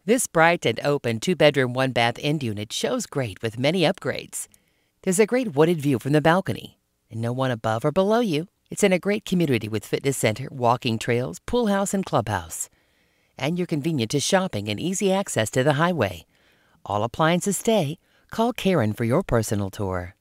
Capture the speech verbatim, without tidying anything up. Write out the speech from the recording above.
This bright and open two-bedroom, one-bath end unit shows great with many upgrades. There's a great wooded view from the balcony, and no one above or below you. It's in a great community with fitness center, walking trails, pool house, and clubhouse. And you're convenient to shopping and easy access to the highway. All appliances stay. Call Karen for your personal tour.